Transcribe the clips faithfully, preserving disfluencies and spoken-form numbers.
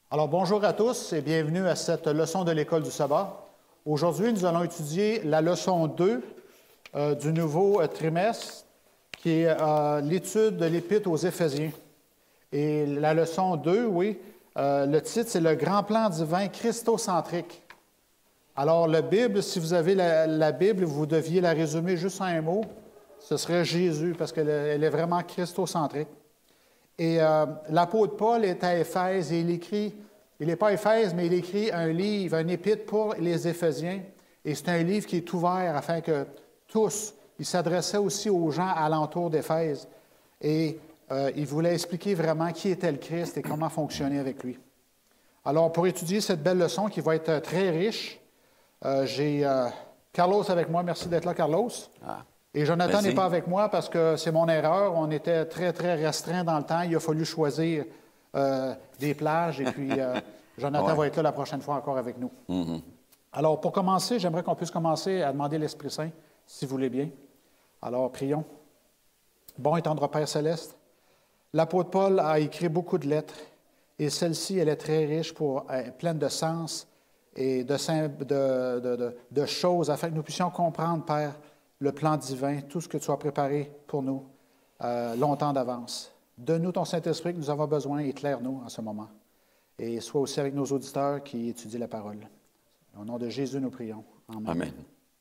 Alors, bonjour à tous et bienvenue à cette leçon de l'École du sabbat. Aujourd'hui, nous allons étudier la leçon deux euh, du nouveau euh, trimestre, qui est euh, l'étude de l'Épître aux Éphésiens. Et la leçon deux, oui, euh, le titre, c'est « Le grand plan divin christocentrique ». Alors, la Bible, si vous avez la, la Bible, vous deviez la résumer juste en un mot, ce serait Jésus, parce qu'elle elle est vraiment christocentrique. Et euh, l'apôtre Paul est à Éphèse et il écrit, il n'est pas à Éphèse, mais il écrit un livre, un épître pour les Éphésiens. Et c'est un livre qui est ouvert afin que tous, il s'adressait aussi aux gens alentour d'Éphèse. Et euh, il voulait expliquer vraiment qui était le Christ et comment fonctionner avec lui. Alors, pour étudier cette belle leçon qui va être très riche, euh, j'ai euh, Carlos avec moi. Merci d'être là, Carlos. Ah. Et Jonathan n'est pas avec moi parce que c'est mon erreur. On était très, très restreint dans le temps. Il a fallu choisir euh, des plages. Et puis, euh, Jonathan ouais. va être là la prochaine fois encore avec nous. Mm-hmm. Alors, pour commencer, j'aimerais qu'on puisse commencer à demander l'Esprit Saint, si vous voulez bien. Alors, prions. Bon et tendre Père céleste, l'apôtre Paul a écrit beaucoup de lettres. Et celle-ci, elle est très riche, pour, euh, pleine de sens et de, de, de, de, de choses afin que nous puissions comprendre, Père, le plan divin, tout ce que tu as préparé pour nous euh, longtemps d'avance. Donne-nous ton Saint-Esprit que nous avons besoin, éclaire-nous en ce moment. Et sois aussi avec nos auditeurs qui étudient la parole. Au nom de Jésus, nous prions. Amen. Amen.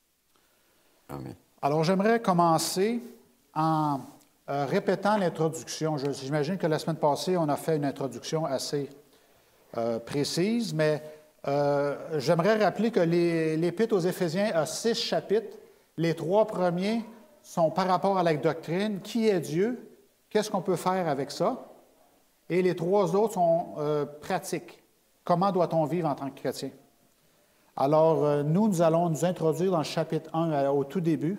Amen. Alors, j'aimerais commencer en euh, répétant l'introduction. Je, j'imagine que la semaine passée, on a fait une introduction assez euh, précise, mais euh, j'aimerais rappeler que les, l'Épître aux Éphésiens a six chapitres. Les trois premiers sont par rapport à la doctrine. Qui est Dieu? Qu'est-ce qu'on peut faire avec ça? Et les trois autres sont euh, pratiques. Comment doit-on vivre en tant que chrétien? Alors, euh, nous, nous allons nous introduire dans le chapitre un euh, au tout début.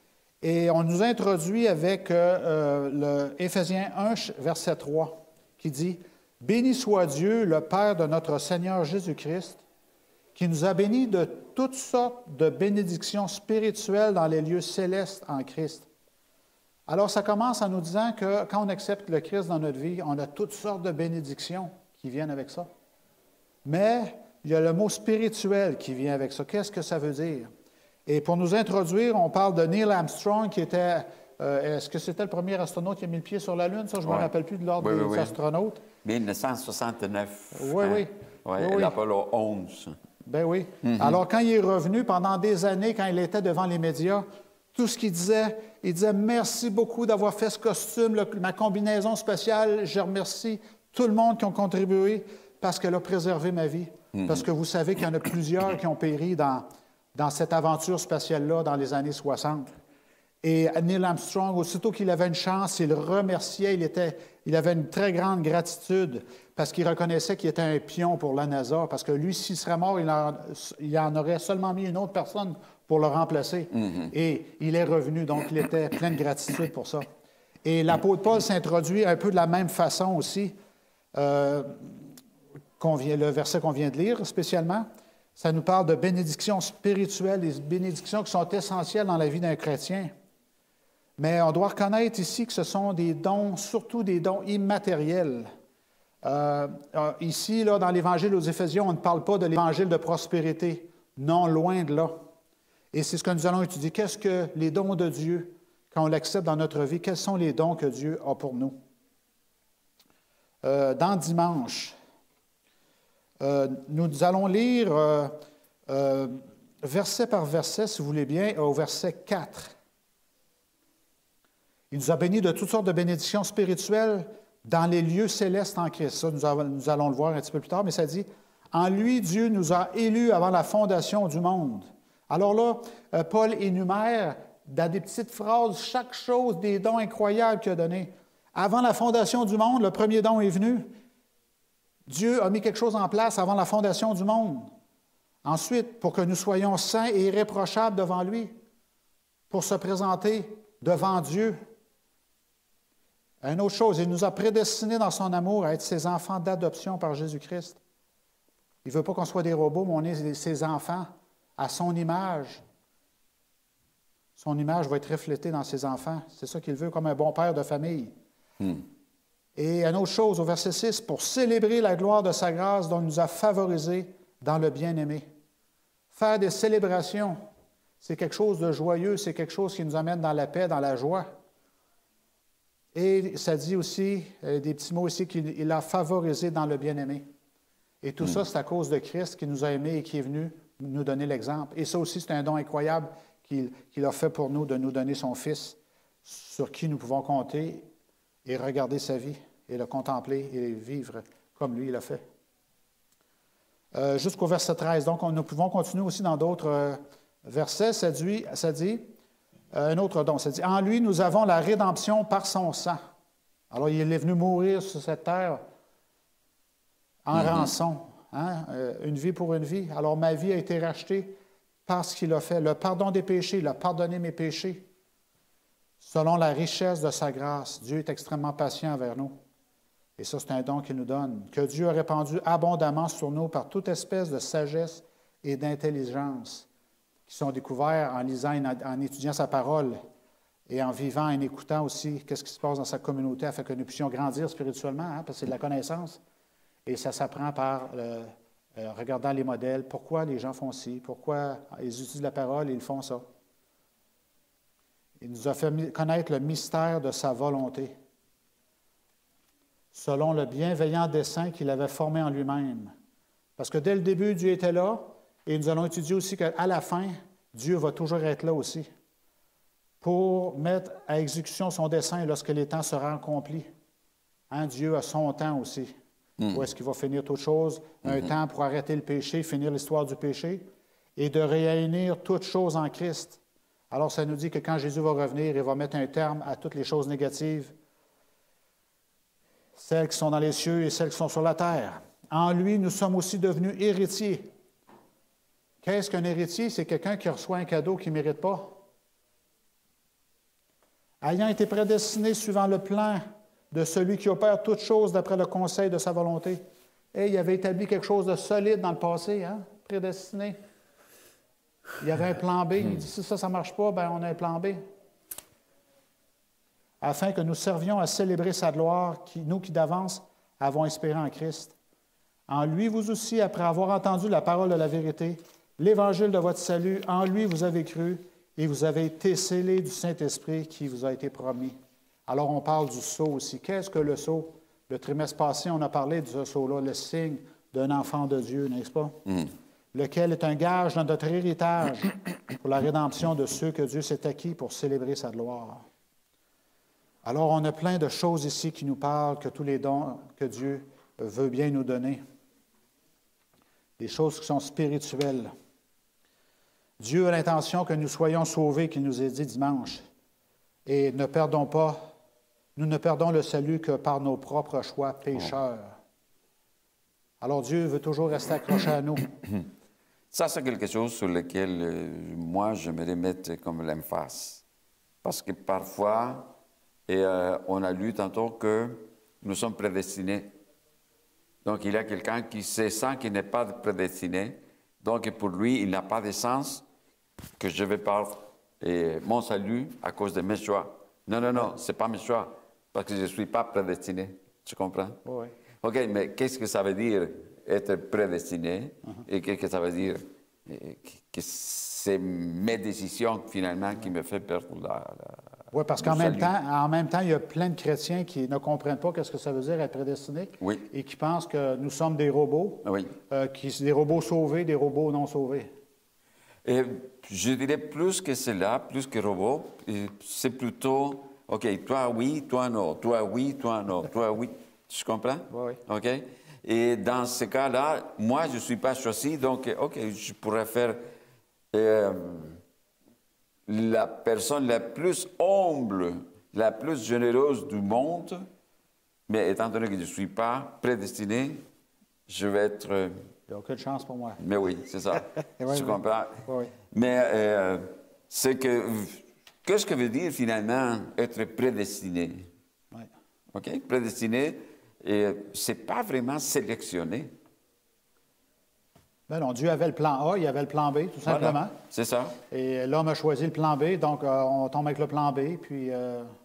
Et on nous introduit avec euh, euh, le Éphésiens un, verset trois, qui dit « Béni soit Dieu, le Père de notre Seigneur Jésus-Christ, qui nous a bénis de toutes sortes de bénédictions spirituelles dans les lieux célestes en Christ. » Alors, ça commence en nous disant que quand on accepte le Christ dans notre vie, on a toutes sortes de bénédictions qui viennent avec ça. Mais il y a le mot spirituel qui vient avec ça. Qu'est-ce que ça veut dire? Et pour nous introduire, on parle de Neil Armstrong, qui était, euh, est-ce que c'était le premier astronaute qui a mis le pied sur la Lune? Ça, je ne ouais. me rappelle plus de l'ordre oui, des oui, astronautes. mille neuf cent soixante-neuf. Oui, hein? oui. Oui, oui, oui. l'Apollo onze. Ben oui. Mm-hmm. Alors, quand il est revenu, pendant des années, quand il était devant les médias, tout ce qu'il disait, il disait « Merci beaucoup d'avoir fait ce costume, le, ma combinaison spéciale. Je remercie tout le monde qui ont contribué parce qu'elle a préservé ma vie. Mm-hmm. » Parce que vous savez qu'il y en a plusieurs qui ont péri dans, dans cette aventure spatiale-là dans les années soixante. Et Neil Armstrong, aussitôt qu'il avait une chance, il remerciait, il, était, il avait une très grande gratitude parce qu'il reconnaissait qu'il était un pion pour la NASA, parce que lui, s'il serait mort, il en, il en aurait seulement mis une autre personne pour le remplacer. Mm-hmm. Et il est revenu, donc il était plein de gratitude pour ça. Et l'apôtre Paul s'introduit un peu de la même façon aussi, euh, qu'on vient, le verset qu'on vient de lire spécialement. Ça nous parle de bénédictions spirituelles, des bénédictions qui sont essentielles dans la vie d'un chrétien. Mais on doit reconnaître ici que ce sont des dons, surtout des dons immatériels. Euh, ici, là, dans l'Évangile aux Éphésiens, on ne parle pas de l'Évangile de prospérité. Non, loin de là. Et c'est ce que nous allons étudier. Qu'est-ce que les dons de Dieu, quand on l'accepte dans notre vie, quels sont les dons que Dieu a pour nous? Euh, dans Dimanche, euh, nous allons lire euh, euh, verset par verset, si vous voulez bien, au verset quatre. Il nous a bénis de toutes sortes de bénédictions spirituelles dans les lieux célestes en Christ. Ça, nous, avons, nous allons le voir un petit peu plus tard, mais ça dit « En lui, Dieu nous a élus avant la fondation du monde. » Alors là, euh, Paul énumère dans des petites phrases chaque chose des dons incroyables qu'il a donnés. Avant la fondation du monde, le premier don est venu. Dieu a mis quelque chose en place avant la fondation du monde. Ensuite, pour que nous soyons saints et irréprochables devant lui, pour se présenter devant Dieu. Une autre chose, il nous a prédestinés dans son amour à être ses enfants d'adoption par Jésus-Christ. Il ne veut pas qu'on soit des robots, mais on est ses enfants à son image. Son image va être reflétée dans ses enfants. C'est ça qu'il veut, comme un bon père de famille. Hmm. Et une autre chose, au verset six, pour célébrer la gloire de sa grâce dont il nous a favorisés dans le bien-aimé. Faire des célébrations, c'est quelque chose de joyeux, c'est quelque chose qui nous amène dans la paix, dans la joie. Et ça dit aussi, euh, des petits mots ici, qu'il a favorisé dans le bien-aimé. Et tout mm. ça, c'est à cause de Christ qui nous a aimés et qui est venu nous donner l'exemple. Et ça aussi, c'est un don incroyable qu'il, qu'il a fait pour nous, de nous donner son Fils, sur qui nous pouvons compter et regarder sa vie, et le contempler et vivre comme lui l'a fait. Euh, jusqu'au verset treize. Donc, on, nous pouvons continuer aussi dans d'autres euh, versets. Ça dit, ça dit euh, un autre don, ça dit « En lui, nous avons la rédemption par son sang. » Alors, il est venu mourir sur cette terre en mm-hmm. rançon, hein? euh, une vie pour une vie. Alors, ma vie a été rachetée par ce qu'il a fait. Le pardon des péchés, il a pardonné mes péchés. Selon la richesse de sa grâce, Dieu est extrêmement patient envers nous. Et ça, c'est un don qu'il nous donne, que Dieu a répandu abondamment sur nous par toute espèce de sagesse et d'intelligence qui sont découverts en lisant et en étudiant sa parole et en vivant et en écoutant aussi qu'est-ce qui se passe dans sa communauté afin que nous puissions grandir spirituellement, hein, parce que c'est de la connaissance. Et ça s'apprend par euh, euh, regardant les modèles. Pourquoi les gens font ci? Pourquoi ils utilisent la parole et ils font ça? Il nous a fait connaître le mystère de sa volonté, selon le bienveillant dessein qu'il avait formé en lui-même. Parce que dès le début, Dieu était là, et nous allons étudier aussi qu'à la fin, Dieu va toujours être là aussi, pour mettre à exécution son dessein lorsque les temps seront accomplis. Hein, Dieu a son temps aussi. Mm. Où est-ce qu'il va finir toute chose? Un mm-hmm. temps pour arrêter le péché, finir l'histoire du péché, et de réunir toutes choses en Christ. Alors, ça nous dit que quand Jésus va revenir, il va mettre un terme à toutes les choses négatives, celles qui sont dans les cieux et celles qui sont sur la terre. En lui, nous sommes aussi devenus héritiers. Qu'est-ce qu'un héritier? C'est quelqu'un qui reçoit un cadeau qu'il ne mérite pas. Ayant été prédestiné suivant le plan de celui qui opère toutes choses d'après le conseil de sa volonté. Et il avait établi quelque chose de solide dans le passé, hein? Prédestiné. Il y avait un plan B. Il dit, si ça, ça ne marche pas, bien, on a un plan B. Afin que nous servions à célébrer sa gloire, qui, nous qui d'avance avons espéré en Christ. En lui, vous aussi, après avoir entendu la parole de la vérité, l'évangile de votre salut, en lui vous avez cru et vous avez été scellés du Saint-Esprit qui vous a été promis. Alors, on parle du sceau aussi. Qu'est-ce que le sceau? Le trimestre passé, on a parlé de ce sceau-là, le signe d'un enfant de Dieu, n'est-ce pas? Mm. Lequel est un gage de notre héritage pour la rédemption de ceux que Dieu s'est acquis pour célébrer sa gloire. Alors, on a plein de choses ici qui nous parlent que tous les dons que Dieu veut bien nous donner. Des choses qui sont spirituelles. Dieu a l'intention que nous soyons sauvés, qu'il nous ait dit dimanche. Et ne perdons pas, nous ne perdons le salut que par nos propres choix pécheurs. Alors Dieu veut toujours rester accroché à nous. Ça, c'est quelque chose sur lequel euh, moi, j'aimerais mettre comme l'emphase. Parce que parfois, et, euh, on a lu tantôt que nous sommes prédestinés. Donc, il y a quelqu'un qui se sent qu'il n'est pas prédestiné. Donc, pour lui, il n'a pas de sens que je vais perdre et mon salut à cause de mes choix. Non, non, non, ce n'est pas mes choix, parce que je ne suis pas prédestiné. Tu comprends? Oui. OK, mais qu'est-ce que ça veut dire être prédestiné? Uh-huh. Et qu'est-ce que ça veut dire? Que c'est mes décisions, finalement, qui me font perdre la... la oui, parce qu'en même temps, en même temps, il y a plein de chrétiens qui ne comprennent pas ce que ça veut dire être prédestiné. Oui. Et qui pensent que nous sommes des robots, oui. euh, qui, des robots sauvés, des robots non sauvés. Et je dirais plus que cela, plus que robot, c'est plutôt, OK, toi oui, toi non, toi oui, toi non, toi oui. Tu comprends? Oui. OK? Et dans ce cas-là, moi, je ne suis pas choisi, donc, OK, je pourrais faire... Euh, la personne la plus humble, la plus généreuse du monde, mais étant donné que je ne suis pas prédestiné, je vais être... Il n'y a aucune chance pour moi. Mais oui, c'est ça. oui, tu oui. comprends? Oui. Mais euh, c'est que... Qu'est-ce que veut dire finalement être prédestiné? Oui. OK? Prédestiné, ce n'est pas vraiment sélectionné. Ben non, Dieu avait le plan A, il y avait le plan B, tout simplement. Voilà, c'est ça. Et l'homme a choisi le plan B, donc euh, on tombe avec le plan B, puis euh,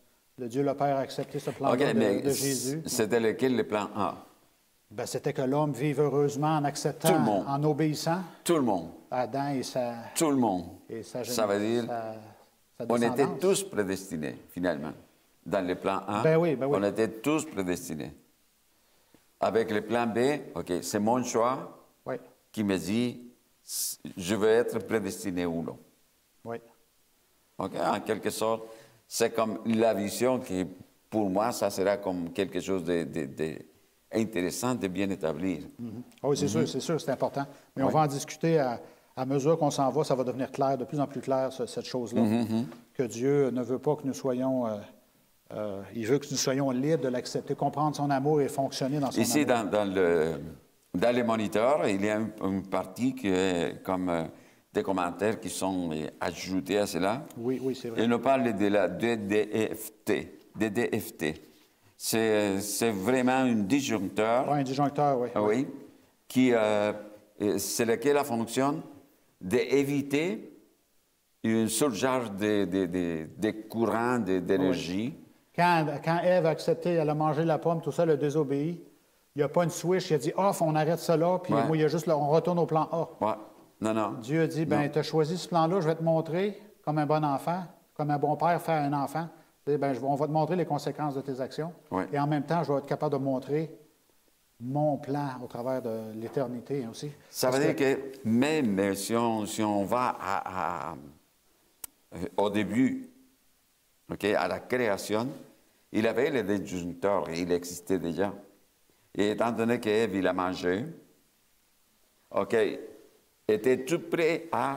le Dieu le Père a accepté ce plan OK, de, mais de Jésus. c'était lequel le plan A? Ben, c'était que l'homme vive heureusement en acceptant, Tout le monde. en obéissant Tout le monde. à Adam et sa, Tout le monde. et sa, Ça veut dire, sa, sa on était descendance. tous prédestinés, finalement. Dans le plan A, Ben oui, ben oui. on était tous prédestinés. Avec le plan B, OK, c'est mon choix Oui, qui me dit, je veux être prédestiné ou non. oui. OK, en quelque sorte, c'est comme la vision qui, pour moi, ça sera comme quelque chose de, de- de intéressant, de bien établir. Mhm. Ah oui, c'est sûr, c'est sûr, c'est important. Mais on Oui. va en discuter à, à mesure qu'on s'en va, ça va devenir clair, de plus en plus clair, ce- cette chose-là. Que Dieu ne veut pas que nous soyons... euh, euh, il veut que nous soyons libres de l'accepter, comprendre son amour et fonctionner dans son Ici, amour. dans, dans le, dans les moniteurs, il y a une, une partie qui est comme euh, des commentaires qui sont euh, ajoutés à cela. Oui, oui, c'est vrai. Il nous parle de la D D F T. D D F T. C'est c'est vraiment un disjoncteur, Oui, un disjoncteur, oui. ah oui, qui, euh, euh, c'est lequel la fonction d'éviter une surcharge de, de, de, de courant, de- d'énergie. Quand, quand Ève a accepté, elle a mangé la pomme, tout ça, elle a désobéi. Il n'y a pas une switch, il a dit off, on arrête ça là, puis Ouais. moi, il y a juste, là, on retourne au plan A. Ouais. Non, non. Dieu a dit, ben, tu as choisi ce plan-là, je vais te montrer, comme un bon enfant, comme un bon père fait à un enfant. Eh ben, je vais- on va te montrer les conséquences de tes actions. Ouais. Et en même temps, je vais être capable de montrer mon plan au travers de l'éternité aussi. Ça Parce veut dire que même si on, si on va à- à- euh, au début, ok, à la création, il avait le disjoncteur, il existait déjà. Et étant donné qu'Ève, il a mangé, ok, était tout prêt à,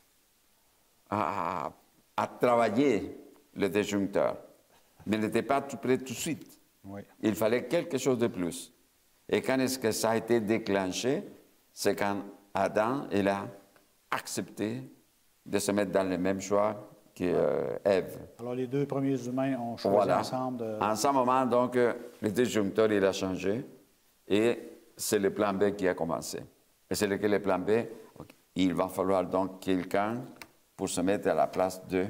à, à travailler le disjoncteur, mais n'était pas tout prêt tout de suite. Oui. Il fallait quelque chose de plus. Et quand est-ce que ça a été déclenché? C'est quand Adam, il a accepté de se mettre dans le même choix qu'Ève. Alors, les deux premiers humains ont choisi Voilà. ensemble de... En ce moment, donc, euh, le disjoncteur, il a changé et c'est le plan B qui a commencé. Et c'est lequel le plan B? Ok. Il va falloir donc quelqu'un pour se mettre à la place de...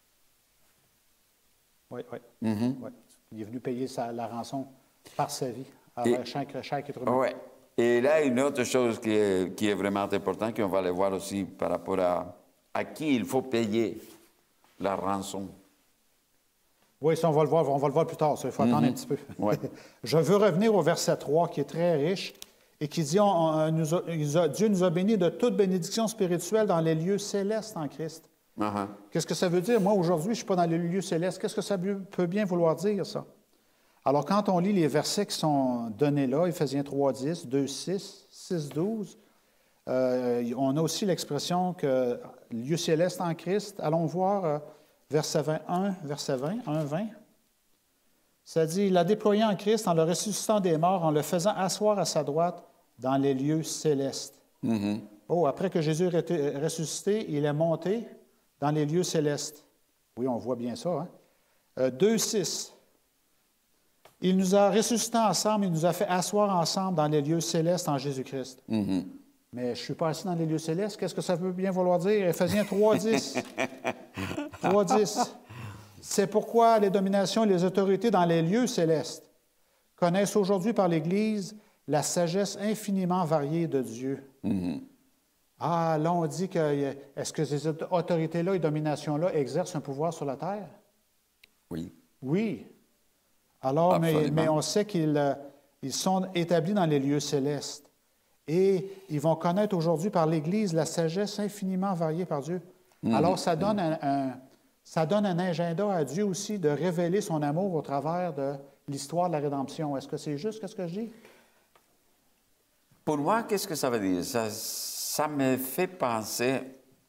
Oui, oui. Mhm. Oui. Il est venu payer sa- la rançon par sa vie, Et- avec chaque, chaque être humain. Oui. Et là, une autre chose qui est, qui est vraiment importante, qu'on va aller voir aussi par rapport à, à qui il faut payer la rançon. Oui, ça, on va le voir, on va le voir plus tard, ça, il faut attendre un petit peu. Ouais. Je veux revenir au verset trois, qui est très riche, et qui dit, on- on nous a- il a- Dieu nous a bénis de toute bénédiction spirituelle dans les lieux célestes en Christ. Uh-huh. Qu'est-ce que ça veut dire? Moi, aujourd'hui, je ne suis pas dans les lieux célestes. Qu'est-ce que ça peut bien vouloir dire, ça? Alors, quand on lit les versets qui sont donnés là, Éphésiens trois, dix, deux, six, six, douze, euh, on a aussi l'expression que lieu céleste en Christ. Allons voir euh, verset vingt, un, verset vingt, un, vingt. Ça dit, il l'a déployé en Christ en le ressuscitant des morts, en le faisant asseoir à sa droite dans les lieux célestes. Mhm. Oh, après que Jésus ait été ressuscité, il est monté dans les lieux célestes. Oui, on voit bien ça. Hein? Euh, deux, six. Il nous a ressuscités ensemble, il nous a fait asseoir ensemble dans les lieux célestes en Jésus-Christ. Mhm. Mais je ne suis pas assis dans les lieux célestes. Qu'est-ce que ça veut bien vouloir dire? Éphésiens trois, dix. trois, dix. C'est pourquoi les dominations et les autorités dans les lieux célestes connaissent aujourd'hui par l'Église la sagesse infiniment variée de Dieu. Mhm. Ah, là, on dit que est-ce que ces autorités-là et dominations-là exercent un pouvoir sur la terre? Oui. Oui. Alors, mais, Absolument. mais on sait qu'ils euh, ils sont établis dans les lieux célestes. Et ils vont connaître aujourd'hui par l'Église la sagesse infiniment variée par Dieu. Alors, ça donne un, un- ça donne un agenda à Dieu aussi de révéler son amour au travers de l'histoire de la rédemption. Est-ce que c'est juste, qu'est-ce que je dis? Pour moi, qu'est-ce que ça veut dire? Ça, ça me fait penser,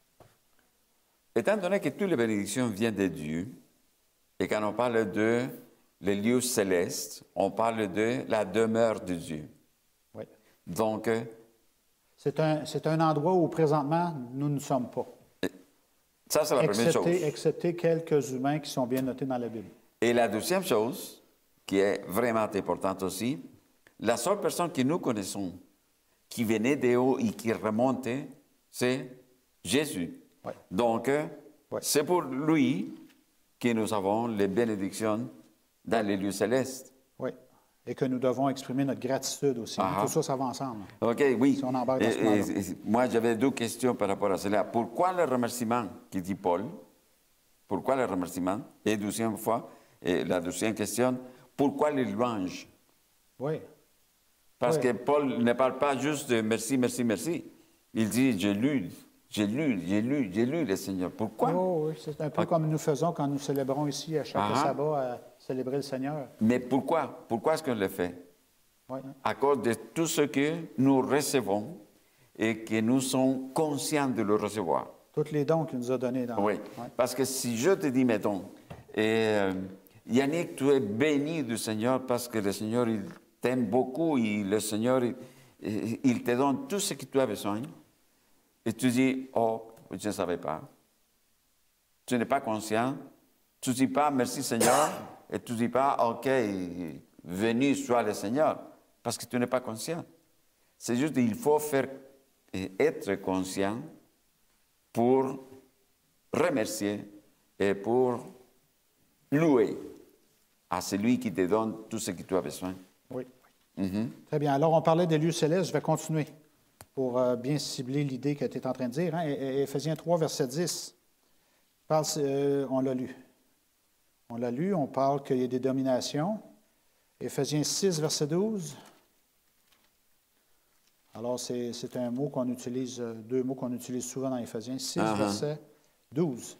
étant donné que toutes les bénédictions viennent de Dieu, et quand on parle de les lieux célestes, on parle de la demeure de Dieu. Oui. Donc, euh, C'est un, c'est un endroit où présentement nous ne sommes pas. ça, c'est la première chose. Excepté, excepté quelques humains qui sont bien notés dans la Bible. Et la deuxième chose, qui est vraiment importante aussi, la seule personne que nous connaissons qui venait de haut et qui remontait, c'est Jésus. Ouais. Donc, euh, Ouais. c'est pour lui que nous avons les bénédictions dans les lieux célestes. Oui. Et que nous devons exprimer notre gratitude aussi. Ah, Tout ça, ça va ensemble. OK, oui. Si on embarque dans Et- ce plan-là. et- et moi, j'avais deux questions par rapport à cela. Pourquoi le remerciement, qui dit Paul? Pourquoi le remerciement? Et deuxième fois, et la deuxième question, pourquoi les louanges? Oui. Parce Oui. que Paul ne parle pas juste de merci, merci, merci. Il dit, j'ai lu, j'ai lu, j'ai lu, j'ai lu le Seigneur. Pourquoi? Oh, oui, c'est un peu comme nous faisons quand nous célébrons ici à chaque Ah. sabbat à célébrer le Seigneur. Mais pourquoi? Pourquoi est-ce qu'on le fait? Oui. À cause de tout ce que nous recevons et que nous sommes conscients de le recevoir. Tous les dons qu'il nous a donnés. Dans... Oui, Oui. parce que si je te dis, mettons, et, euh, Yannick, tu es béni du Seigneur parce que le Seigneur, il t'aime beaucoup, et le Seigneur, il, il- il te donne tout ce que tu as besoin. Et tu dis, oh, je ne savais pas. Tu n'es pas conscient. Tu ne dis pas, merci Seigneur, et tu ne dis pas, OK, venu soit le Seigneur, parce que tu n'es pas conscient. C'est juste qu'il faut faire, être conscient pour remercier et pour louer à celui qui te donne tout ce que tu as besoin. Oui. Mhm. Très bien. Alors, on parlait des lieux célestes. Je vais continuer pour euh, bien cibler l'idée que tu es en train de dire. Hein. É- é- Éphésiens trois, verset dix. Parle, euh, on l'a lu. On l'a lu. On parle qu'il y a des dominations. Éphésiens six, verset douze. Alors, c'est c'est un mot qu'on utilise, euh, deux mots qu'on utilise souvent dans Éphésiens six, Uh-huh. verset douze.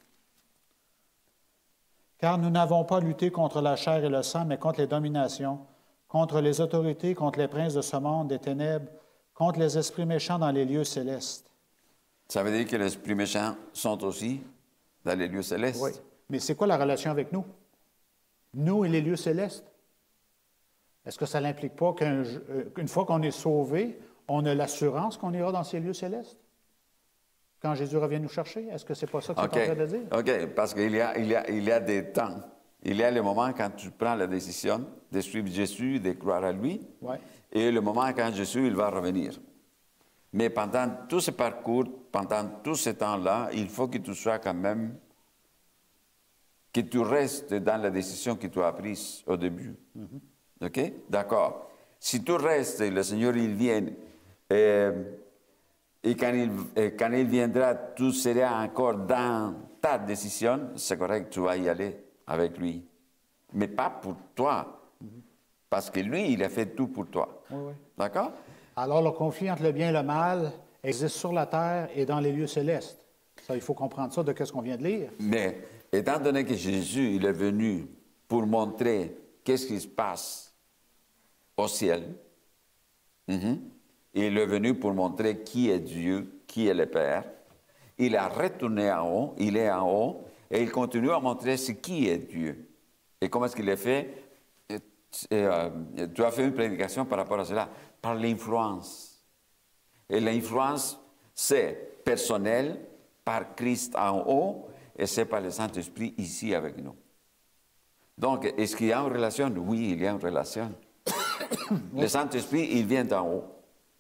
Car nous n'avons pas lutté contre la chair et le sang, mais contre les dominations, contre les autorités, contre les princes de ce monde des ténèbres, contre les esprits méchants dans les lieux célestes. Ça veut dire que les esprits méchants sont aussi dans les lieux célestes. Oui. Mais c'est quoi la relation avec nous? Nous et les lieux célestes? Est-ce que ça n'implique pas qu'une fois qu'on est sauvé, on a l'assurance qu'on ira dans ces lieux célestes? Quand Jésus revient nous chercher? Est-ce que c'est pas ça que OK, tu es en train de dire? OK, parce qu'il y a, il y, a, il y a des temps. Il y a le moment quand tu prends la décision de suivre Jésus, de croire à lui, Oui. et le moment quand Jésus il va revenir. Mais pendant tout ce parcours, pendant tout ce temps-là, il faut que tu sois quand même, que tu restes dans la décision que tu as prise au début. OK? D'accord. Si tu restes, le Seigneur, il vient, et, et quand, il, et quand il viendra, tu seras encore dans ta décision, c'est correct, tu vas y aller avec lui. Mais pas pour toi, parce que lui, il a fait tout pour toi. Oui, oui. D'accord? Alors, le conflit entre le bien et le mal existe sur la terre et dans les lieux célestes. Ça, il faut comprendre ça de ce qu'on vient de lire. Mais étant donné que Jésus, il est venu pour montrer qu'est-ce qui se passe au ciel, mhm, il est venu pour montrer qui est Dieu, qui est le Père, il a retourné en haut, il est en haut, et il continue à montrer ce qui est Dieu. Et comment est-ce qu'il est fait? Et, euh, tu as fait une prédication par rapport à cela, par l'influence. Et l'influence, c'est personnel, par Christ en haut, et c'est par le Saint-Esprit ici avec nous. Donc, est-ce qu'il y a une relation? Oui, il y a une relation. Le Saint-Esprit, il vient d'en haut.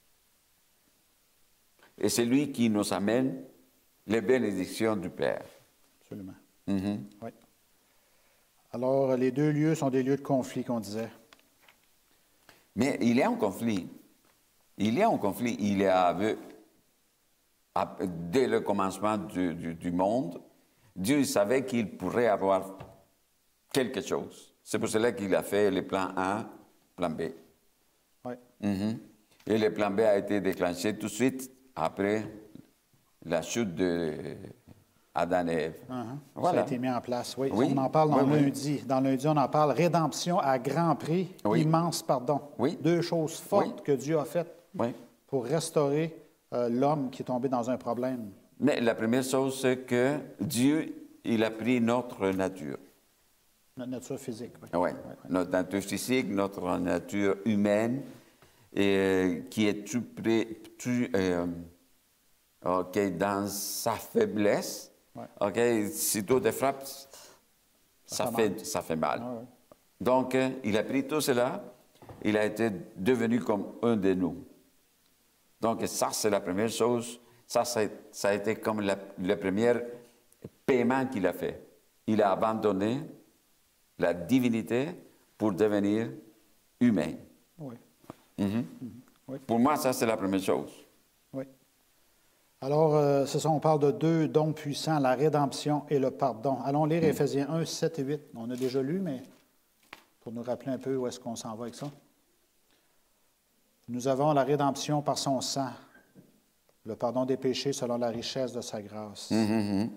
Et c'est lui qui nous amène les bénédictions du Père. Absolument. Mhm. Oui. Alors, les deux lieux sont des lieux de conflit, qu'on disait. Mais il y a un conflit. Il y a un conflit. Il y avait, dès le commencement du, du, du monde, Dieu savait qu'il pourrait avoir quelque chose. C'est pour cela qu'il a fait le plan A, plan B. Oui. Mhm. Et le plan B a été déclenché tout de suite après la chute d'Adam et Ève. Uh-huh. Voilà. Ça a été mis en place. Oui. Oui. On en parle dans Oui, oui. lundi. Dans lundi, on en parle. Rédemption à grand prix, Oui. immense pardon. Oui. Deux choses fortes Oui. que Dieu a faites Oui. pour restaurer euh, l'homme qui est tombé dans un problème. Mais la première chose, c'est que Dieu, il a pris notre nature. Notre nature physique. Oui. Oui, notre nature physique, notre nature humaine, et, qui est tout près, tout, euh, OK, dans sa faiblesse. Ouais. OK, si tout te frappe, ça, fait fait, mal. ça fait mal. Ah, ouais. Donc, euh, il a pris tout cela, il a été devenu comme un de nous. Donc, ça, c'est la première chose. Ça, ça, ça a été comme la, le premier paiement qu'il a fait. Il a abandonné la divinité pour devenir humain. Oui. Mhm. Mm-hmm. Oui. Pour moi, ça, c'est la première chose. Oui. Alors, euh, c'est ça, on parle de deux dons puissants, la rédemption et le pardon. Allons lire mm. Éphésiens un, sept et huit. On a déjà lu, mais pour nous rappeler un peu où est-ce qu'on s'en va avec ça. Nous avons la rédemption par son sang, le pardon des péchés selon la richesse de sa grâce. Mm-hmm.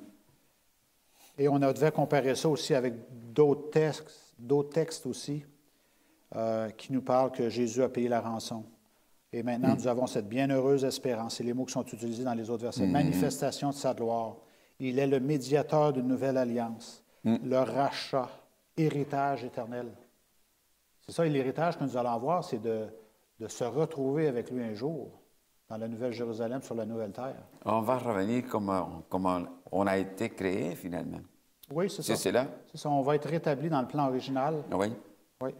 Et on a devait comparer ça aussi avec d'autres textes, d'autres textes aussi, euh, qui nous parlent que Jésus a payé la rançon. Et maintenant, mm. nous avons cette bienheureuse espérance. C'est les mots qui sont utilisés dans les autres versets. Mm-hmm. Manifestation de sa gloire. Il est le médiateur d'une nouvelle alliance. Mm. Le rachat, héritage éternel. C'est ça, et l'héritage que nous allons avoir, c'est de, de se retrouver avec lui un jour dans la Nouvelle Jérusalem, sur la nouvelle terre. On va revenir comme, comme on a été créé, finalement. Oui, c'est ça. C'est là? C'est ça, on va être rétabli dans le plan original. Oui. Oui.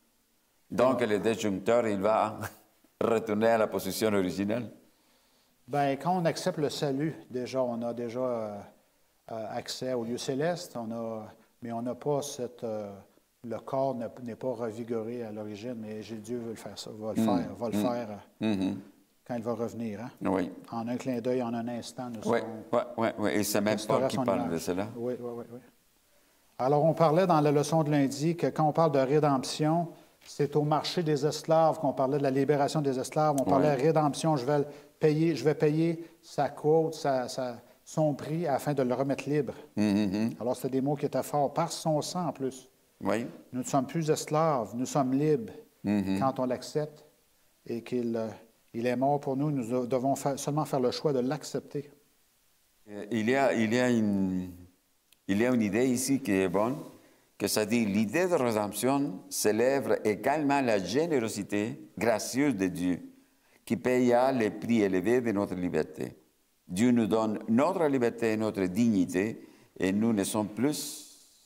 Donc, le disjoncteur, il va retourner à la position originale? Bien, quand on accepte le salut, déjà, on a déjà euh, accès au lieu céleste, on a, mais on n'a pas cette... Euh, le corps n'est pas revigoré à l'origine, mais Dieu veut le faire ça, va le mmh. faire, va le mmh. faire mmh. quand il va revenir. Hein? Oui. En un clin d'œil, en un instant, nous oui, serons... Oui, oui, oui. Et c'est même Paul qui parle de cela. Oui, oui, oui, oui. Alors, on parlait dans la leçon de lundi que quand on parle de rédemption, c'est au marché des esclaves qu'on parlait de la libération des esclaves. On parlait de oui. rédemption, je vais payer, je vais payer sa quote, sa, sa, son prix afin de le remettre libre. Mm-hmm. Alors, c'était des mots qui étaient forts, par son sang en plus. Oui. Nous ne sommes plus esclaves, nous sommes libres mm-hmm. quand on l'accepte et qu'il euh, il est mort pour nous. Nous devons faire, seulement faire le choix de l'accepter. Il y a, il y a une, il y a une idée ici qui est bonne, que ça dit l'idée de rédemption célèbre également la générosité gracieuse de Dieu, qui paya le prix élevé de notre liberté. Dieu nous donne notre liberté et notre dignité, et nous ne sommes plus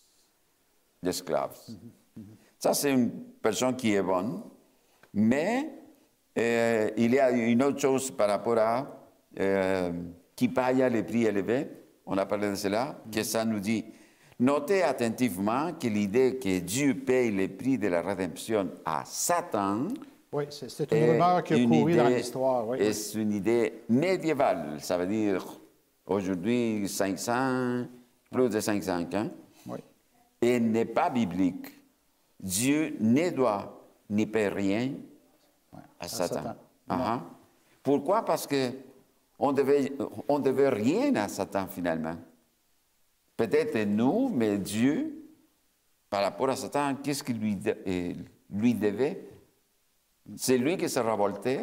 d'esclaves. Mm-hmm. Ça, c'est une personne qui est bonne, mais euh, il y a une autre chose par rapport à euh, qui paye les prix élevés, on a parlé de cela, mm-hmm. que ça nous dit, notez attentivement que l'idée que Dieu paye les prix de la rédemption à Satan, oui, c'est une rumeur qui a couru dans l'histoire. Oui, et c'est une idée médiévale, ça veut dire aujourd'hui cinq cents, plus de cinq cents ans. Oui. Et n'est pas biblique. Dieu ne doit ni payer rien ouais, à, à Satan. Satan. Uh-huh. Pourquoi? Parce qu'on devait, on devait rien à Satan finalement. Peut-être nous, mais Dieu, par rapport à Satan, qu'est-ce qu'il lui, de, lui devait? C'est lui qui s'est révolté.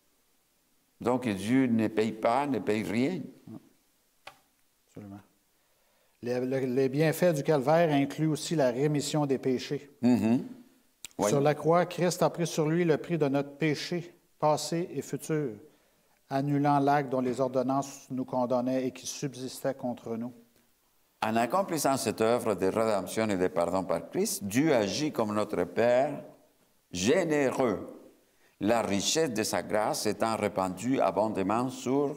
Donc Dieu ne paye pas, ne paye rien. Absolument. Les, les bienfaits du calvaire incluent aussi la rémission des péchés. Mm-hmm. Oui. Sur la croix, Christ a pris sur lui le prix de notre péché, passé et futur, annulant l'acte dont les ordonnances nous condamnaient et qui subsistait contre nous. En accomplissant cette œuvre de rédemption et de pardon par Christ, Dieu agit comme notre Père généreux, la richesse de sa grâce étant répandue abondamment sur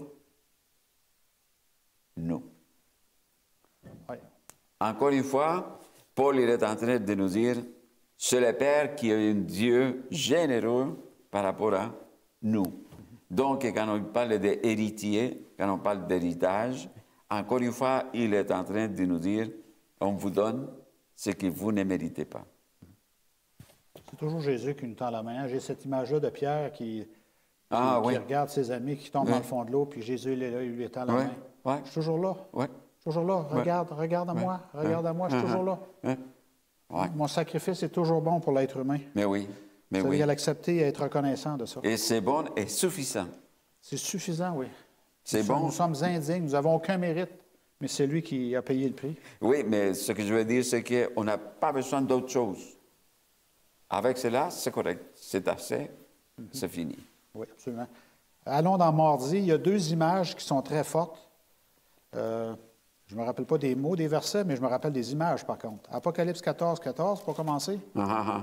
nous. Oui. Encore une fois, Paul il est en train de nous dire, c'est le Père qui est un Dieu généreux par rapport à nous. Donc, quand on parle d'héritier, quand on parle d'héritage, encore une fois, il est en train de nous dire, on vous donne ce que vous ne méritez pas. C'est toujours Jésus qui nous tend la main. J'ai cette image-là de Pierre qui, ah, qui, oui. qui regarde ses amis qui tombent oui. dans le fond de l'eau, puis Jésus il est là, il lui tend la oui. main. Oui. Je suis toujours là. Oui. Je suis toujours là. Regarde, oui. regarde à oui. moi, regarde à moi, je suis uh-huh. toujours là. Oui. Oui. Mon sacrifice est toujours bon pour l'être humain. Mais oui. Mais ça veut oui. dire l'accepter et être reconnaissant de ça. Et c'est bon et suffisant. C'est suffisant, oui. C'est nous bon. Sommes, nous sommes indignes, nous n'avons aucun mérite, mais c'est lui qui a payé le prix. Oui, mais ce que je veux dire, c'est qu'on n'a pas besoin d'autre chose. Avec cela, c'est correct. C'est assez, mm-hmm. c'est fini. Oui, absolument. Allons dans Mardi. Il y a deux images qui sont très fortes. Euh, je ne me rappelle pas des mots, des versets, mais je me rappelle des images, par contre. Apocalypse quatorze, quatorze, pour commencer. Uh-huh.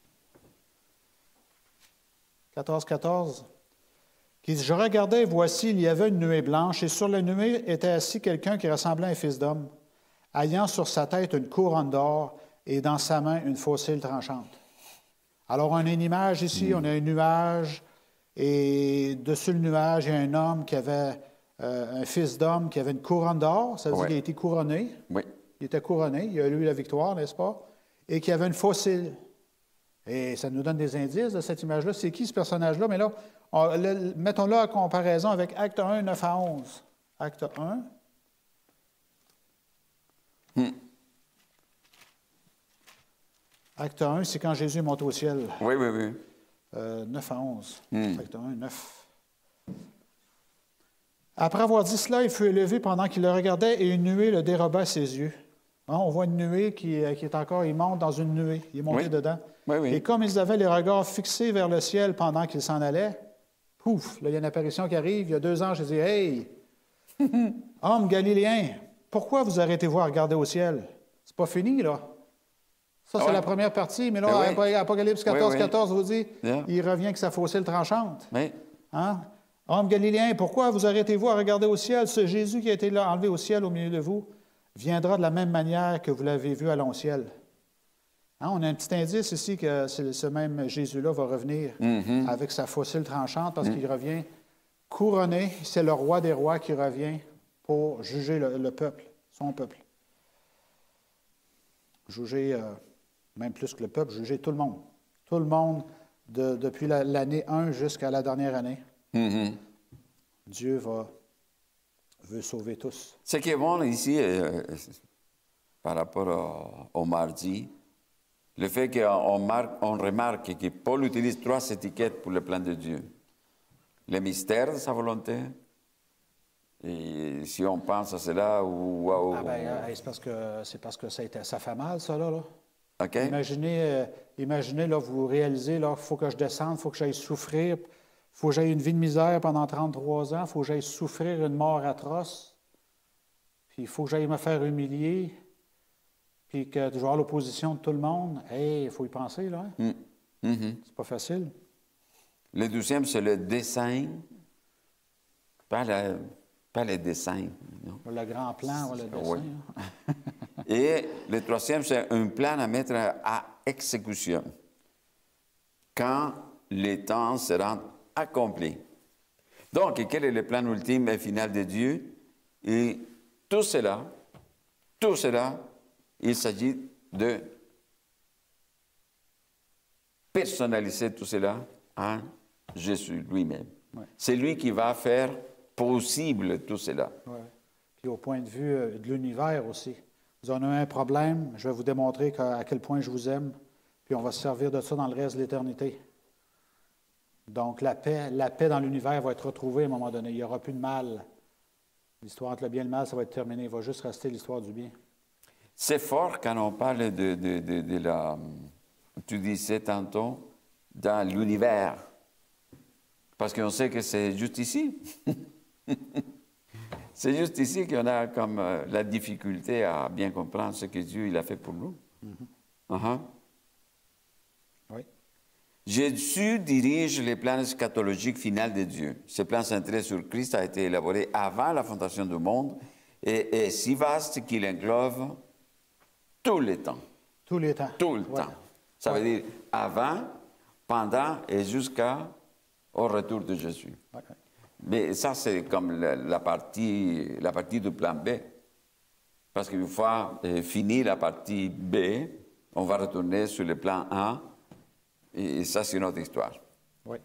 quatorze, quatorze. Qui dit, « Je regardais, et voici, il y avait une nuée blanche, et sur la nuée était assis quelqu'un qui ressemblait à un fils d'homme, ayant sur sa tête une couronne d'or, et dans sa main une faucille tranchante. » Alors, on a une image ici, on a un nuage, et dessus le nuage, il y a un homme qui avait, euh, un fils d'homme qui avait une couronne d'or, ça veut dire Ouais. qu'il a été couronné. Oui. Il était couronné, il a eu la victoire, n'est-ce pas? Et qui avait une fossile. Et ça nous donne des indices de cette image-là. C'est qui ce personnage-là? Mais là, on- le- mettons-le en comparaison avec Acte un, neuf à onze. Acte un. Hmm. Acte un, c'est quand Jésus est monté au ciel. Oui, oui, oui. Euh, neuf à onze. Hmm. Acte un, neuf. Après avoir dit cela, il fut élevé pendant qu'il le regardait et une nuée le déroba à ses yeux. Hein, on voit une nuée qui, qui est encore, il monte dans une nuée, il est monté Oui. dedans. Oui, oui. Et comme ils avaient les regards fixés vers le ciel pendant qu'ils s'en allaient, pouf, là, il y a une apparition qui arrive, il y a deux anges qui disent « Hey, hommes galiléens, pourquoi vous arrêtez-vous à regarder au ciel? C'est pas fini, là. » Ça, c'est Ah ouais. la première partie, mais là, Ben oui. Apocalypse quatorze, Oui, oui. quatorze vous dit, Yeah. il revient avec sa fossile tranchante. Oui. Hein? Hommes galiléens, pourquoi vous arrêtez-vous à regarder au ciel? Ce Jésus qui a été là, enlevé au ciel au milieu de vous viendra de la même manière que vous l'avez vu à long ciel. Hein, on a un petit indice ici que c'est- ce même Jésus-là va revenir Mhm. avec sa fossile tranchante parce qu'il revient couronné. C'est le roi des rois qui revient pour juger le, le peuple, son peuple. Juger, euh, même plus que le peuple, juger tout le monde. Tout le monde, de- depuis la- l'année un jusqu'à la dernière année. Mhm. Dieu va, veut sauver tous. Ce qui est bon ici, euh, par rapport au, au mardi, le fait qu'on marque- on remarque que Paul utilise trois étiquettes pour le plan de Dieu. Le mystère de sa volonté. Et si on pense à cela, ou, ou- Ah ben, euh, c'est parce que c'est parce que ça, a été- ça fait mal, ça, là. là. OK? Imaginez, euh, imaginez, là, vous réalisez, là, il faut que je descende, il faut que j'aille souffrir, il faut que j'aille une vie de misère pendant trente-trois ans, il faut que j'aille souffrir une mort atroce, puis il faut que j'aille me faire humilier, puis que je vais avoir l'opposition de tout le monde. Hey, il faut y penser, là. Hein? Mm. Mhm. C'est pas facile. Le deuxième, c'est le dessin. Pas, la- pas le dessin. non. Le grand plan, le dessin. Oui. hein. Et le troisième, c'est un plan à mettre à exécution quand les temps seront accomplis. Donc, quel est le plan ultime et final de Dieu? Et tout cela, tout cela, il s'agit de personnaliser tout cela en Jésus lui-même. Ouais. C'est lui qui va faire possible tout cela. Ouais. Puis au point de vue euh, de l'univers aussi. Vous en avez un problème, je vais vous démontrer qu'à- à quel point je vous aime, puis on va se servir de ça dans le reste de l'éternité. Donc la paix, la paix dans l'univers va être retrouvée à un moment donné. Il n'y aura plus de mal. L'histoire entre le bien et le mal, ça va être terminé. Il va juste rester l'histoire du bien. C'est fort quand on parle de, de, de, de la, tu disais tantôt, dans l'univers. Parce qu'on sait que c'est juste ici. C'est juste ici qu'on a comme euh, la difficulté à bien comprendre ce que Dieu il a fait pour nous. Uh-huh. Oui. Jésus dirige les plans eschatologiques finaux de Dieu. Ce plan centré sur Christ a été élaboré avant la fondation du monde et est si vaste qu'il englobe tout le temps. Tous les temps. Tout le Ouais. temps. Ça veut dire avant, pendant et jusqu'au retour de Jésus. Ouais. Mais ça, c'est comme la, la partie, la partie du plan B. Parce qu'une fois euh, fini la partie B, on va retourner sur le plan A. Et, et ça, c'est une autre histoire. Oui.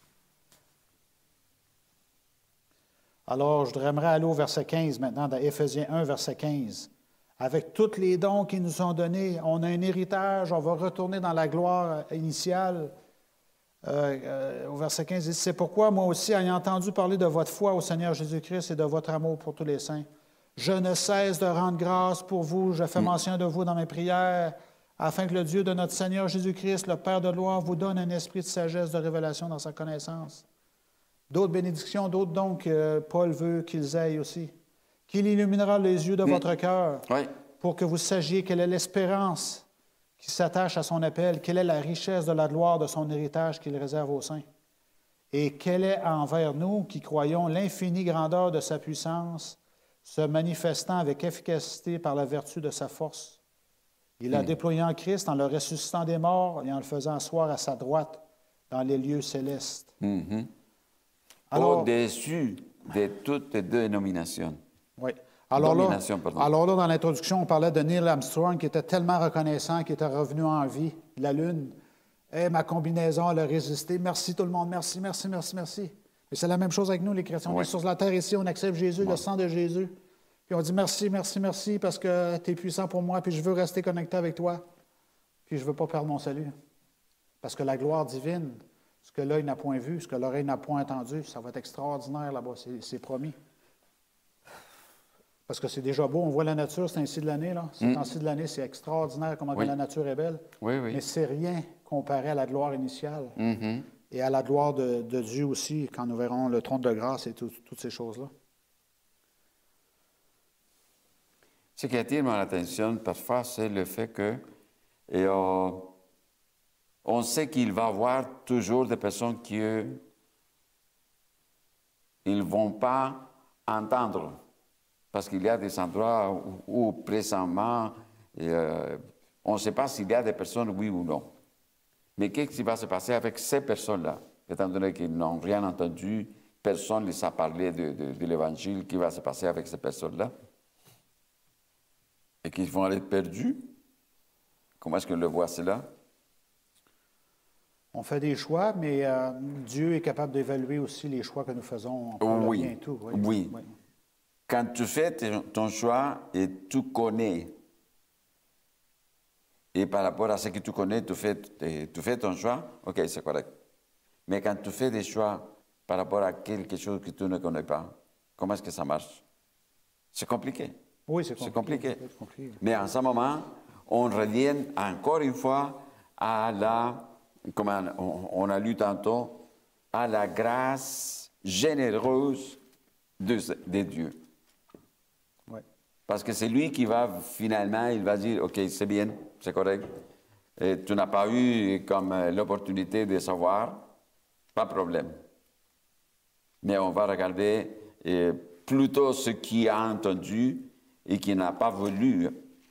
Alors, je voudrais aller au verset quinze maintenant, dans Éphésiens un, verset quinze. Avec tous les dons qui nous sont donnés, on a un héritage, on va retourner dans la gloire initiale. Euh, euh, au verset quinze, il dit, « C'est pourquoi, moi aussi, ayant entendu parler de votre foi au Seigneur Jésus-Christ et de votre amour pour tous les saints, je ne cesse de rendre grâce pour vous, je fais mention de vous dans mes prières, afin que le Dieu de notre Seigneur Jésus-Christ, le Père de gloire, vous donne un esprit de sagesse, de révélation dans sa connaissance. » D'autres bénédictions, d'autres dons que Paul veut qu'ils aient aussi. « Qu'il illuminera les yeux de votre cœur, Oui. pour que vous sachiez quelle est l'espérance qui s'attache à son appel, quelle est la richesse de la gloire de son héritage qu'il réserve aux saints, et quelle est envers nous qui croyons l'infinie grandeur de sa puissance, se manifestant avec efficacité par la vertu de sa force. Il l'a déployé en Christ en le ressuscitant des morts et en le faisant asseoir à sa droite dans les lieux célestes. Mhm. Alors, Au-dessus de toutes les dénominations. oui. Alors là, Domination, pardon. alors là, dans l'introduction, on parlait de Neil Armstrong qui était tellement reconnaissant qu'il était revenu en vie de la Lune. Eh, ma combinaison, elle a résisté. Merci tout le monde. Merci, merci, merci, merci. Et c'est la même chose avec nous, les chrétiens. On Ouais. est sur la terre ici, on accepte Jésus, Ouais. le sang de Jésus. Puis on dit merci, merci, merci parce que tu es puissant pour moi, puis je veux rester connecté avec toi. Puis je ne veux pas perdre mon salut. Parce que la gloire divine, ce que l'œil n'a point vu, ce que l'oreille n'a point entendu, ça va être extraordinaire là-bas, c'est, c'est promis. Parce que c'est déjà beau, on voit la nature, c'est ainsi de l'année, là. C'est Mm. ainsi de l'année, c'est extraordinaire comment Oui. que la nature est belle. Oui, oui. Mais c'est rien comparé à la gloire initiale. Mhm. Et à la gloire de, de Dieu aussi, quand nous verrons le trône de grâce et tout- toutes ces choses-là. Ce qui attire mon attention parfois, c'est le fait que et, euh, on sait qu'il va y avoir toujours des personnes qui euh, ils ne vont pas entendre. Parce qu'il y a des endroits où, où présentement, et, euh, on ne sait pas s'il y a des personnes, oui ou non. Mais qu'est-ce qui va se passer avec ces personnes-là? Étant donné qu'ils n'ont rien entendu, personne ne les a parlé de, de, de l'Évangile, qu'est-ce qui va se passer avec ces personnes-là? Et qu'ils vont aller perdus? Comment est-ce qu'on le voit cela? On fait des choix, mais euh, Dieu est capable d'évaluer aussi les choix que nous faisons pour le Oui. bien et tout. Oui. Quand tu fais ton ton choix et tu connais, et par rapport à ce que tu connais, tu fais, tu fais ton choix, ok, c'est correct. Mais quand tu fais des choix par rapport à quelque chose que tu ne connais pas, comment est-ce que ça marche? C'est compliqué. Oui, c'est C'est compliqué. compliqué. C'est compliqué. Mais en ce moment, on revient encore une fois à la, comme on, on a lu tantôt, à la grâce généreuse de, de Dieu. Ouais. Parce que c'est lui qui va finalement, il va dire, OK, c'est bien, c'est correct. Et tu n'as pas eu comme euh, l'opportunité de savoir, pas de problème. Mais on va regarder euh, plutôt ce qui a entendu et qui n'a pas voulu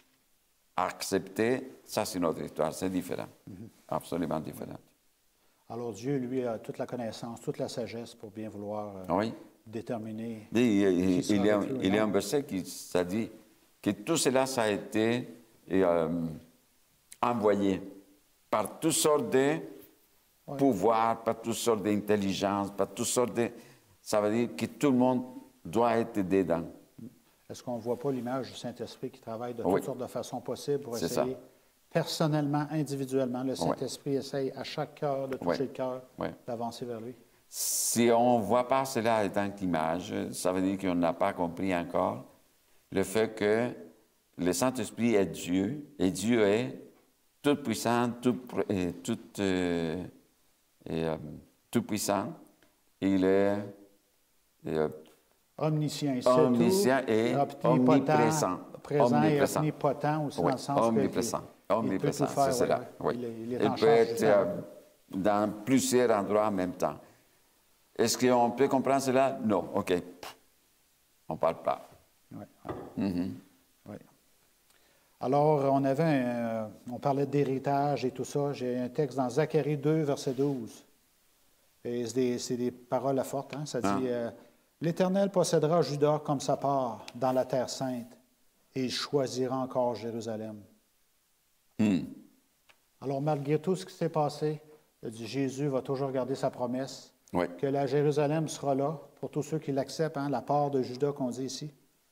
accepter. Ça, c'est notre histoire, c'est différent, mm-hmm. Absolument différent. Alors Dieu, lui, a toute la connaissance, toute la sagesse pour bien vouloir euh, Oui. déterminer. Il, il, qui il, y a, sera il y a un verset qui ça dit que tout cela, ça a été euh, envoyé par toutes sortes de Oui. pouvoirs, par toutes sortes d'intelligences, par toutes sortes de... Ça veut dire que tout le monde doit être dedans. Est-ce qu'on ne voit pas l'image du Saint-Esprit qui travaille de Oui. toutes sortes de façons possibles pour C'est essayer, ça. personnellement, individuellement, le Saint-Esprit essaye à chaque cœur de toucher Oui. le cœur, Oui. d'avancer vers lui? Si on ne voit pas cela en tant qu'image, ça veut dire qu'on n'a pas compris encore le fait que le Saint-Esprit est Dieu, et Dieu est tout puissant, tout, et tout, euh, et, euh, tout puissant. Il est euh, Omniscient, il omniscient sait tout, et omnipotent, omniprésent. Présent Omniprésent. et omnipotent aussi Oui, dans le sens omniprésent. que il- il peut Omniprésent, tout faire, c'est cela. ouais, Oui. Il, est- il est Il en peut charge être du euh, temps. dans plusieurs endroits en même temps. Est-ce qu'on peut comprendre cela? Non. OK. On ne parle pas. Ouais. Mhm. Oui. Alors, on avait un, euh, on parlait d'héritage et tout ça. J'ai un texte dans Zacharie deux, verset douze. Et c'est des, c'est des paroles fortes. Hein? Ça dit Ah. euh, l'Éternel possédera Juda comme sa part dans la terre sainte, et il choisira encore Jérusalem. Hmm. Alors, malgré tout ce qui s'est passé, il dit, Jésus va toujours garder sa promesse, Oui. que la Jérusalem sera là pour tous ceux qui l'acceptent, hein, la part de Juda qu'on dit ici.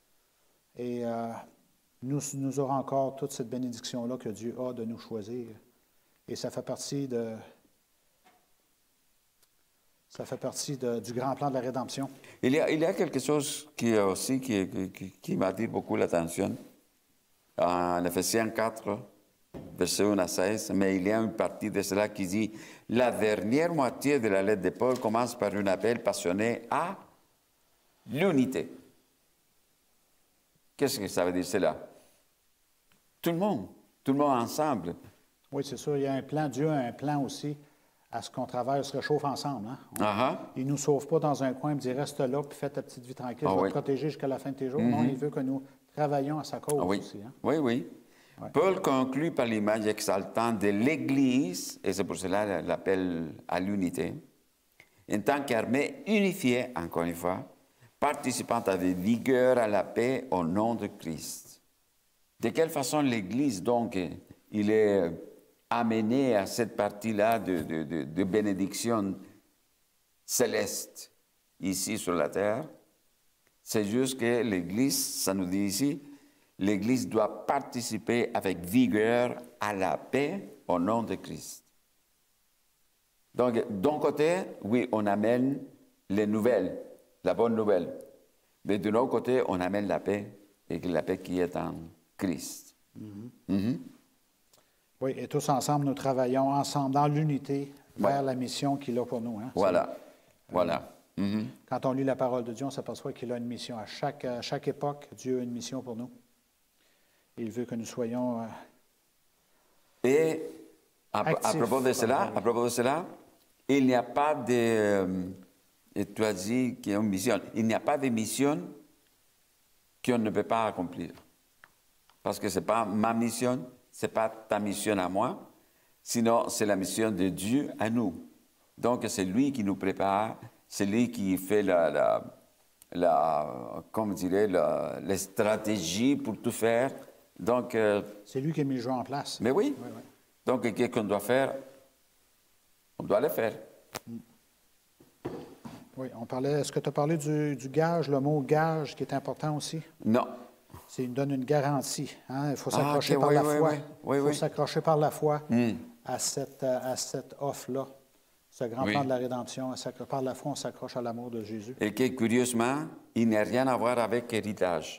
Et euh, nous, nous aurons encore toute cette bénédiction-là que Dieu a de nous choisir. Et ça fait partie de, ça fait partie de, du grand plan de la rédemption. Il y a, il y a quelque chose qui aussi qui, qui, qui m'attire beaucoup l'attention. En Éphésiens quatre, verset un à seize, mais il y a une partie de cela qui dit « La dernière moitié de la lettre de Paul commence par un appel passionné à l'unité. » Qu'est-ce que ça veut dire cela? Tout le monde, tout le monde ensemble. Oui, c'est sûr, il y a un plan. Dieu a un plan aussi à ce qu'on travaille, on se réchauffe ensemble. Hein? On, Uh-huh. Il ne nous sauve pas dans un coin et me dit « Reste là, puis fais ta petite vie tranquille, Ah je vais oui. te protéger jusqu'à la fin de tes jours. Mm-hmm. Non, il veut que nous travaillions à sa cause Ah oui. aussi. Hein? Oui, oui. Ouais. Paul conclut par l'image exaltante de l'Église, et c'est pour cela qu'il l'appelle à l'unité, en tant qu'armée unifiée, encore une fois, participant avec vigueur à la paix au nom de Christ. De quelle façon l'Église, donc, il est amené à cette partie-là de, de, de, de bénédiction céleste ici sur la terre? C'est juste que l'Église, ça nous dit ici, l'Église doit participer avec vigueur à la paix au nom de Christ. Donc, d'un côté, oui, on amène les nouvelles, la bonne nouvelle. Mais de l'autre côté, on amène la paix, et la paix qui est en Christ. Mm-hmm. Mm-hmm. Oui, et tous ensemble, nous travaillons ensemble dans l'unité vers Ouais. la mission qu'il a pour nous. Hein? Voilà, C'est, voilà. Euh, Mm-hmm. Quand on lit la parole de Dieu, on s'aperçoit qu'il a une mission. À chaque, à chaque époque, Dieu a une mission pour nous. Il veut que nous soyons... Euh, Et à, à actifs. propos de cela, à propos de cela, il n'y a pas de, euh, et tu as dit qu'il y a une mission, il n'y a pas de mission qu'on ne peut pas accomplir. Parce que ce n'est pas ma mission, ce n'est pas ta mission à moi, sinon c'est la mission de Dieu à nous. Donc c'est lui qui nous prépare, c'est lui qui fait la, la, la comme dirais, la, les stratégies pour tout faire. Donc, euh, c'est lui qui a mis le jeu en place. mais oui. Oui, oui. Donc, qu'est-ce qu'on doit faire? On doit le faire. Oui, on parlait. Est-ce que tu as parlé du, du gage, le mot gage qui est important aussi? Non. C'est, il donne une garantie. Hein? Il faut Ah, s'accrocher ok, par oui, la oui, foi. oui. Oui, Il faut oui. s'accrocher par la foi Mm. à cette, à cette offre-là, ce grand Oui. plan de la rédemption. À s'accro- Par la foi, on s'accroche à l'amour de Jésus. Et que, curieusement, il n'a rien à voir avec héritage.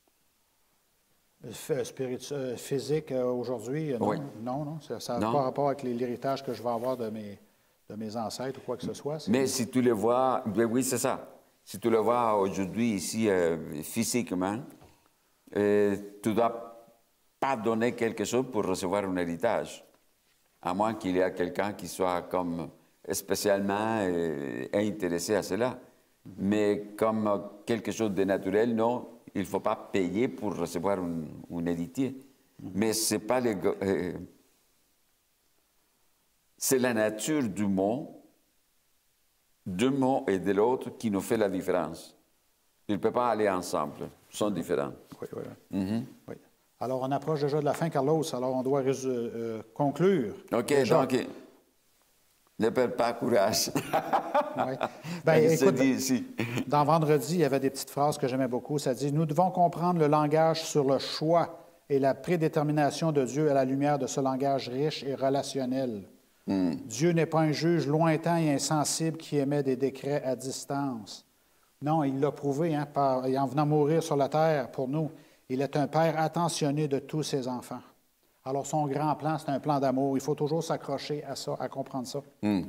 F- spiritu- euh, physique euh, aujourd'hui, euh, non, Oui. non, non, ça n'a Non. pas rapport avec les- l'héritage que je vais avoir de mes, de mes ancêtres ou quoi que ce soit. C'est- Mais si tu le vois, ben oui, c'est ça. Si tu le vois aujourd'hui ici euh, physiquement, euh, tu ne dois pas donner quelque chose pour recevoir un héritage. À moins qu'il y ait quelqu'un qui soit comme spécialement euh, intéressé à cela. Mais comme quelque chose de naturel, non, il ne faut pas payer pour recevoir un, un héritier. Mais c'est pas les, euh, c'est la nature du mot, d'un mot et de l'autre qui nous fait la différence. Ils ne peuvent pas aller ensemble, ils sont différents. Oui, oui, oui. Mhm. Oui. Alors, on approche déjà de la fin, Carlos. Alors, on doit résu- euh, conclure. OK, Déjà. donc, ne perds pas courage. Oui. Ben, Il se écoute, dit ici. dans Vendredi, il y avait des petites phrases que j'aimais beaucoup. Ça dit « Nous devons comprendre le langage sur le choix et la prédétermination de Dieu à la lumière de ce langage riche et relationnel. Mm. Dieu n'est pas un juge lointain et insensible qui émet des décrets à distance. Non, il l'a prouvé hein, par, en venant mourir sur la terre pour nous. Il est un père attentionné de tous ses enfants. Alors, son grand plan, c'est un plan d'amour. Il faut toujours s'accrocher à ça, à comprendre ça. Mm.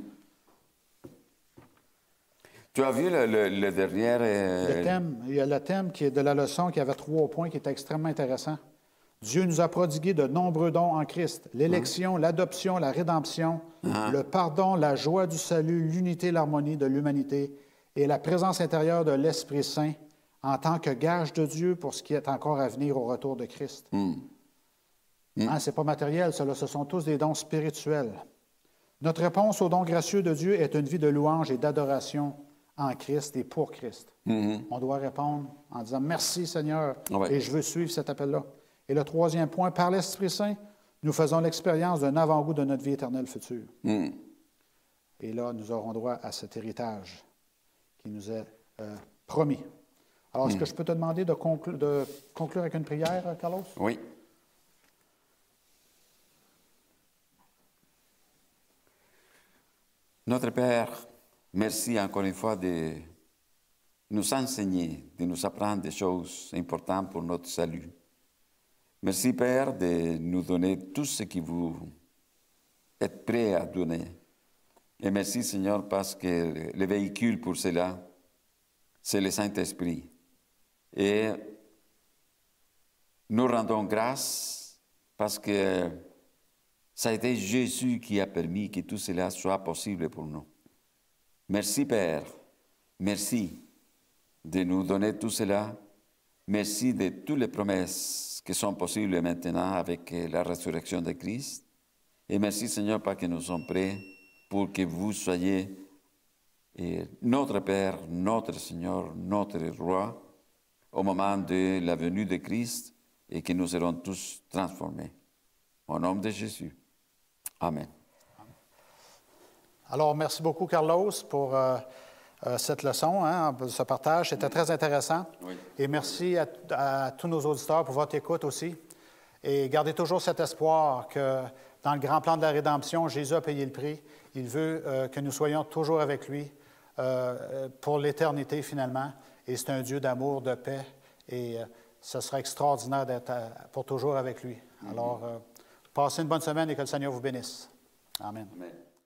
Tu as vu le, le, le dernier... euh, Le thème, il y a le thème qui est de la leçon qui avait trois points qui était extrêmement intéressant. Dieu nous a prodigué de nombreux dons en Christ. L'élection, l'adoption, la rédemption, le pardon, la joie du salut, l'unité, l'harmonie de l'humanité et la présence intérieure de l'Esprit Saint en tant que gage de Dieu pour ce qui est encore à venir au retour de Christ. Mm. Hein, ce n'est pas matériel, cela, ce sont tous des dons spirituels. Notre réponse aux dons gracieux de Dieu est une vie de louange et d'adoration en Christ et pour Christ. Mhm. On doit répondre en disant « Merci Seigneur Ouais. et je veux suivre cet appel-là ». Et le troisième point, par l'Esprit Saint, nous faisons l'expérience d'un avant-goût de notre vie éternelle future. Mm. Et là, nous aurons droit à cet héritage qui nous est euh, promis. Alors, est-ce que je peux te demander de, conclu- de conclure avec une prière, Carlos? Oui. Notre Père, merci encore une fois de nous enseigner, de nous apprendre des choses importantes pour notre salut. Merci, Père, de nous donner tout ce que vous êtes prêts à donner. Et merci, Seigneur, parce que le véhicule pour cela, c'est le Saint-Esprit. Et nous rendons grâce parce que ça a été Jésus qui a permis que tout cela soit possible pour nous. Merci, Père. Merci de nous donner tout cela. Merci de toutes les promesses qui sont possibles maintenant avec la résurrection de Christ. Et merci Seigneur parce que nous sommes prêts pour que vous soyez notre Père, notre Seigneur, notre Roi au moment de la venue de Christ et que nous serons tous transformés. Au nom de Jésus. Amen. Alors, merci beaucoup, Carlos, pour euh, euh, cette leçon, hein, ce partage. C'était très intéressant. Oui. Et merci à, à tous nos auditeurs pour votre écoute aussi. Et gardez toujours cet espoir que dans le grand plan de la rédemption, Jésus a payé le prix. Il veut euh, que nous soyons toujours avec lui euh, pour l'éternité, finalement. Et c'est un Dieu d'amour, de paix. Et euh, ce sera extraordinaire d'être à, pour toujours avec lui. Alors, euh, passez une bonne semaine et que le Seigneur vous bénisse. Amen. Amen.